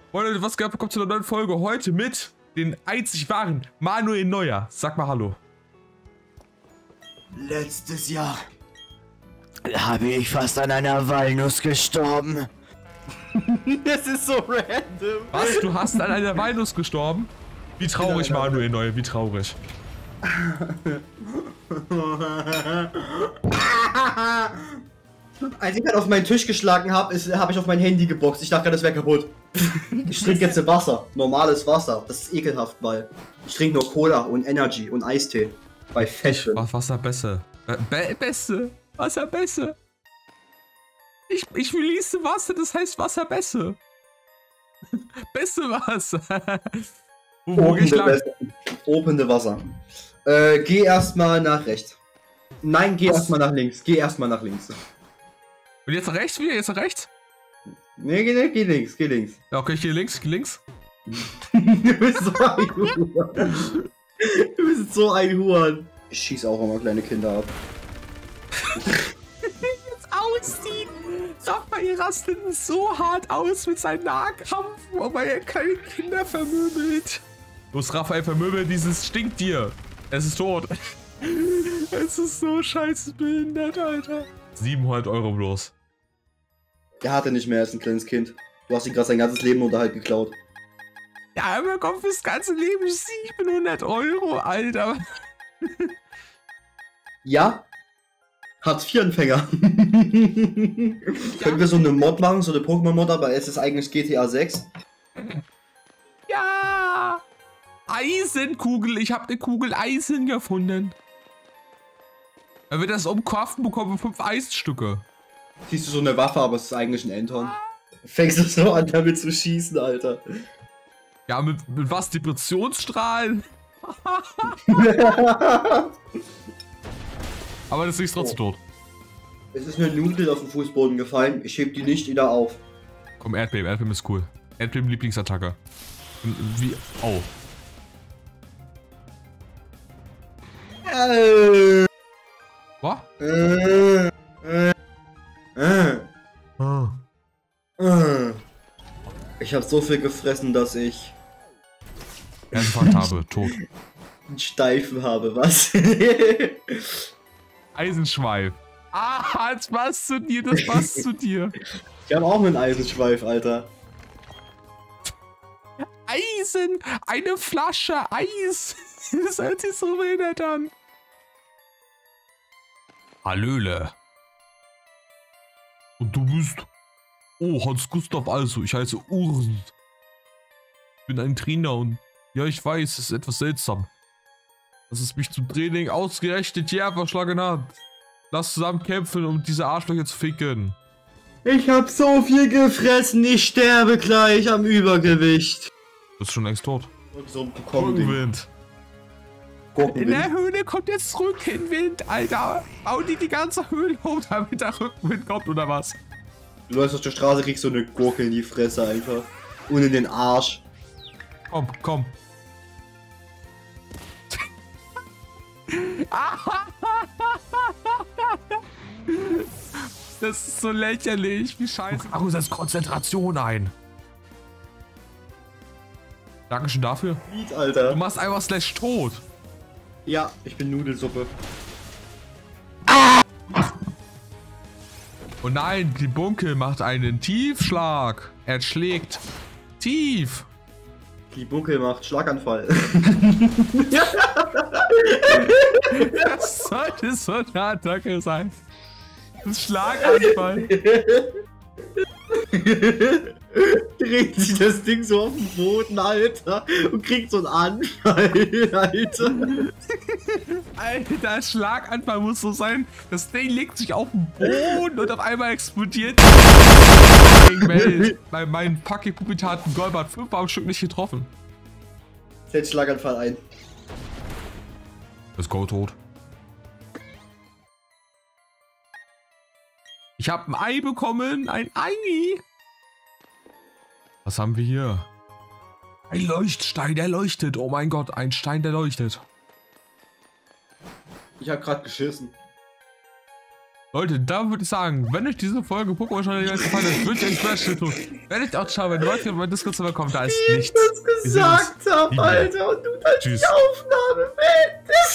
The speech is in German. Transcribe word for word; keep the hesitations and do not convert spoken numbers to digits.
Freunde, was geht? Kommt zu einer neuen Folge heute mit den einzig wahren Manuel Neuer. Sag mal Hallo. Letztes Jahr habe ich fast an einer Walnuss gestorben. Das ist so random. Was? Du hast an einer Walnuss gestorben? Wie traurig, genau, Manuel Neuer, wie traurig. Als ich halt auf meinen Tisch geschlagen habe, habe ich auf mein Handy geboxt. Ich dachte gerade, das wäre kaputt. Ich trinke jetzt Wasser. Normales Wasser. Das ist ekelhaft, weil ich trinke nur Cola und Energy und Eistee. Bei Fashion. Was Wasser besser? Be Beste. Wasser besser. Ich, ich release Wasser, das heißt Wasser besser. Beste Wasser. Wo, wo geh ich lang? Opende Wasser. Äh, geh erstmal nach rechts. Nein, geh erstmal nach links. Geh erstmal nach links. Und jetzt rechts wieder? Jetzt rechts? Nee, geh, nee, geh links, geh links. Ja, okay, ich geh links, geh links. Du bist so ein Huren. Du bist so ein Huren. Ich schieß auch immer kleine Kinder ab. Jetzt ausziehen! Raphael rastet so hart aus mit seinem Nahkampf, aber er keine Kinder vermöbelt. Los, Raphael, vermöbel dieses Stinktier. Es ist tot. Es ist so scheiße behindert, Alter. siebenhundert Euro bloß. Der hatte nicht mehr, er ist ein kleines Kind. Du hast ihm gerade sein ganzes Leben Unterhalt geklaut. Ja, aber komm, fürs ganze Leben siebenhundert Euro, Alter. Ja? Hartz-vier-Empfänger. Können wir so eine Mod machen, so eine Pokémon-Mod, aber es ist eigentlich G T A sechs. Ja! Eisenkugel, ich habe eine Kugel Eisen gefunden. Wenn wir das umkraften, bekommen wir fünf Eisenstücke. Siehst du so eine Waffe, aber es ist eigentlich ein Anton. Fängst du so an, damit zu schießen, Alter. Ja, mit, mit was? Depressionsstrahlen? Aber das ist trotzdem oh. tot. Es ist eine Nudel auf den Fußboden gefallen. Ich heb die nicht wieder auf. Komm, Erdbeben. Erdbeben ist cool. Erdbeben Lieblingsattacke. Wie... Oh. Äh. Was? Äh. Äh. Äh. Oh. Äh. Ich habe so viel gefressen, dass ich... Herzinfarkt habe. Tot. einen Steifen habe, was? Eisenschweif. Ah, das passt zu dir, das passt zu dir. Ich habe auch einen Eisenschweif, Alter. Eisen! Eine Flasche Eis! Das hört sich so behindert an. Hallöle. Und du bist... Oh, Hans Gustav also. Ich heiße Ursen. Ich bin ein Trainer und... Ja, ich weiß, es ist etwas seltsam. Dass es mich zum Training ausgerechnet hier verschlagen hat. Lass zusammen kämpfen, um diese Arschlöcher zu ficken. Ich hab so viel gefressen, ich sterbe gleich am Übergewicht. Du bist schon längst tot. Und so ein Rückenwind. In der Höhle kommt jetzt Rückenwind, Alter. Bau die die ganze Höhle hoch, damit der Rückenwind kommt, oder was? Du läufst auf der Straße, kriegst so eine Gurke in die Fresse einfach. Und in den Arsch. Komm, komm. Das ist so lächerlich, wie scheiße. Ach, du setzt Konzentration ein. Dankeschön dafür. Lied, Alter. Du machst einfach slash tot. Ja, ich bin Nudelsuppe. Oh nein, die Bunkel macht einen Tiefschlag. Er schlägt tief. Die Bunkel macht Schlaganfall. Das sollte so eine Attacke sein. Ein Schlaganfall. Dreht sich das Ding so auf den Boden, Alter, und kriegt so einen Anfall, Alter. Alter, Schlaganfall muss so sein, das Ding legt sich auf den Boden und auf einmal explodiert. Bei meinem fucking Pupitaten Golb hat fünf am Stück nicht getroffen. Setz Schlaganfall ein. Ist Go tot. Ich habe ein Ei bekommen, ein Ei. Was haben wir hier? Ein Leuchtstein, der leuchtet. Oh mein Gott, ein Stein, der leuchtet. Ich hab grad geschissen. Leute, da würde ich sagen, wenn euch diese Folge Pokémon schon gefallen hat, würde ich euch Smash tun. Wenn ich auch schaue, wenn Leute auf meinen Discord-Server kommen, da ist Wie nichts. ich das gesagt habe, Alter, und du dann die Aufnahme beendest.